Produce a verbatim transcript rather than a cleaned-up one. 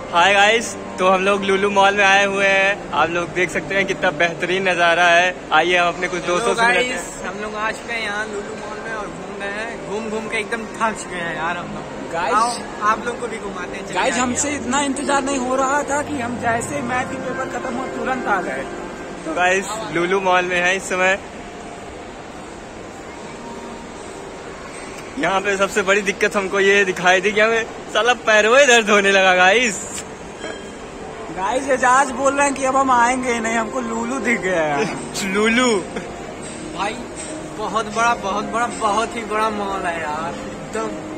Hi guys, तो हम लोग लुलु मॉल में आए हुए हैं। आप लोग देख सकते हैं कितना बेहतरीन नज़ारा है। आइए हम अपने कुछ दोस्तों से मिलते हैं। हम लोग आ चुके हैं यहाँ लुलु मॉल में और घूम रहे हैं। घूम घूम के एकदम थक चुके हैं यार हम लोग। गाइस आप लोग को भी घुमाते हैं। गाइस हमसे इतना इंतजार नहीं हो रहा था कि हम जैसे मैथ की पेपर खत्म हुआ तुरंत आ गए। तो गाइस लुलु मॉल में है इस समय। यहाँ पे सबसे बड़ी दिक्कत हमको ये दिखाई दी कि हमें साला पैरों में दर्द होने लगा। गाइस गाइस एजाज बोल रहे हैं कि अब हम आएंगे नहीं, हमको लुलु दिख गया है। लुलु भाई बहुत बड़ा बहुत बड़ा बहुत ही बड़ा मॉल है यार, एकदम